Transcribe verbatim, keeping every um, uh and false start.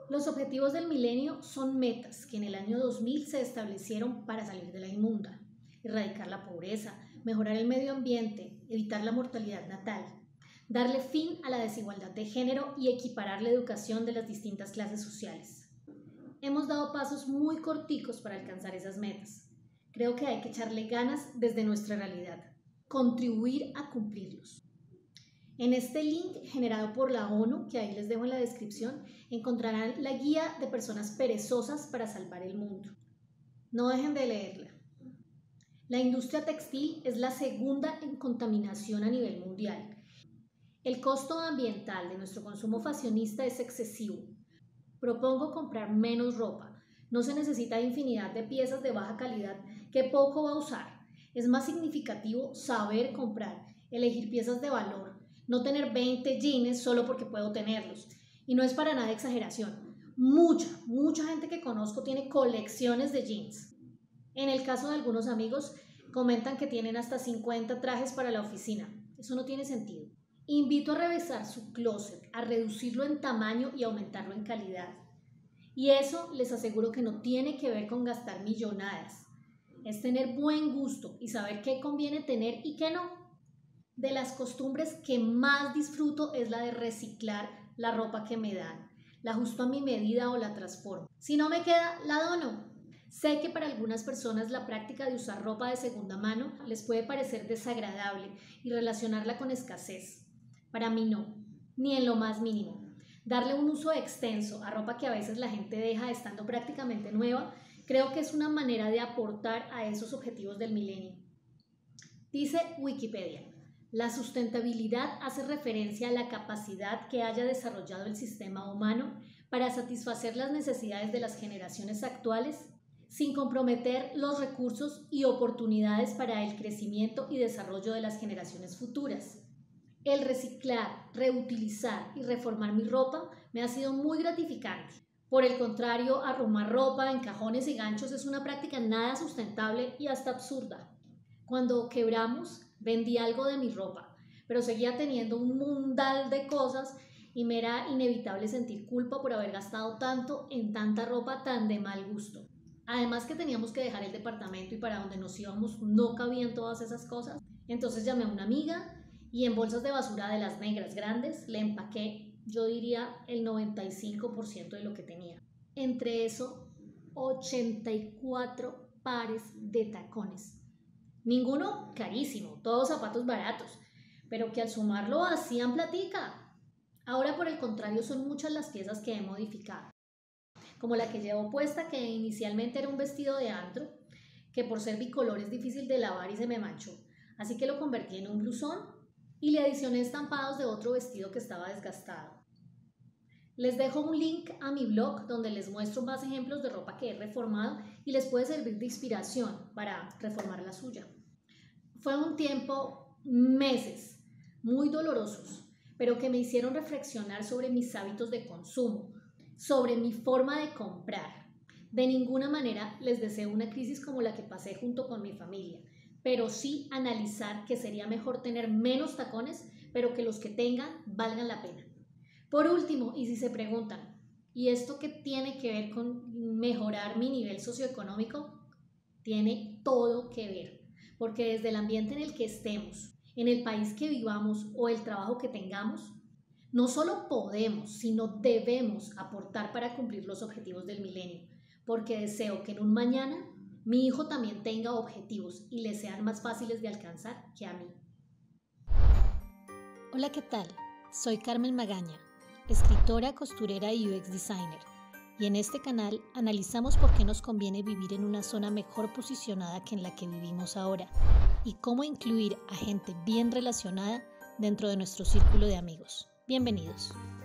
Los objetivos del milenio son metas que en el año dos mil se establecieron para salir de la inmunda, erradicar la pobreza, mejorar el medio ambiente, evitar la mortalidad natal, darle fin a la desigualdad de género y equiparar la educación de las distintas clases sociales. Hemos dado pasos muy corticos para alcanzar esas metas. Creo que hay que echarle ganas desde nuestra realidad, contribuir a cumplirlos. En este link generado por la ONU, que ahí les dejo en la descripción, encontrarán la guía de personas perezosas para salvar el mundo. No dejen de leerla. La industria textil es la segunda en contaminación a nivel mundial. El costo ambiental de nuestro consumo fashionista es excesivo. Propongo comprar menos ropa. No se necesita infinidad de piezas de baja calidad que poco va a usar. Es más significativo saber comprar, elegir piezas de valor, no tener veinte jeans solo porque puedo tenerlos. Y no es para nada exageración. Mucha, mucha gente que conozco tiene colecciones de jeans. En el caso de algunos amigos, comentan que tienen hasta cincuenta trajes para la oficina. Eso no tiene sentido. Invito a revisar su closet, a reducirlo en tamaño y aumentarlo en calidad. Y eso les aseguro que no tiene que ver con gastar millonadas. Es tener buen gusto y saber qué conviene tener y qué no. De las costumbres que más disfruto es la de reciclar la ropa que me dan. La ajusto a mi medida o la transformo. Si no me queda, la dono. Sé que para algunas personas la práctica de usar ropa de segunda mano les puede parecer desagradable y relacionarla con escasez. Para mí no, ni en lo más mínimo. Darle un uso extenso a ropa que a veces la gente deja estando prácticamente nueva, creo que es una manera de aportar a esos objetivos del milenio. Dice Wikipedia: la sustentabilidad hace referencia a la capacidad que haya desarrollado el sistema humano para satisfacer las necesidades de las generaciones actuales sin comprometer los recursos y oportunidades para el crecimiento y desarrollo de las generaciones futuras. El reciclar, reutilizar y reformar mi ropa me ha sido muy gratificante. Por el contrario, arrumar ropa en cajones y ganchos es una práctica nada sustentable y hasta absurda. Cuando quebramos, vendí algo de mi ropa, pero seguía teniendo un mundal de cosas y me era inevitable sentir culpa por haber gastado tanto en tanta ropa tan de mal gusto. Además que teníamos que dejar el departamento y para donde nos íbamos no cabían todas esas cosas. Entonces llamé a una amiga y en bolsas de basura de las negras grandes le empaqué, yo diría, el noventa y cinco por ciento de lo que tenía. Entre eso, ochenta y cuatro pares de tacones. Ninguno carísimo, todos zapatos baratos, pero que al sumarlo hacían platica. Ahora, por el contrario, son muchas las piezas que he modificado, como la que llevo puesta, que inicialmente era un vestido de antro, que por ser bicolor es difícil de lavar y se me manchó, así que lo convertí en un blusón y le adicioné estampados de otro vestido que estaba desgastado. Les dejo un link a mi blog donde les muestro más ejemplos de ropa que he reformado y les puede servir de inspiración para reformar la suya. Fue un tiempo, meses, muy dolorosos, pero que me hicieron reflexionar sobre mis hábitos de consumo, sobre mi forma de comprar. De ninguna manera les deseo una crisis como la que pasé junto con mi familia, pero sí analizar que sería mejor tener menos tacones, pero que los que tengan valgan la pena. Por último, y si se preguntan, ¿y esto qué tiene que ver con mejorar mi nivel socioeconómico? Tiene todo que ver, porque desde el ambiente en el que estemos, en el país que vivamos o el trabajo que tengamos, no solo podemos, sino debemos aportar para cumplir los objetivos del milenio, porque deseo que en un mañana mi hijo también tenga objetivos y le sean más fáciles de alcanzar que a mí. Hola, ¿qué tal? Soy Carmen Magaña, escritora, costurera y U X designer, y en este canal analizamos por qué nos conviene vivir en una zona mejor posicionada que en la que vivimos ahora y cómo incluir a gente bien relacionada dentro de nuestro círculo de amigos. Bienvenidos.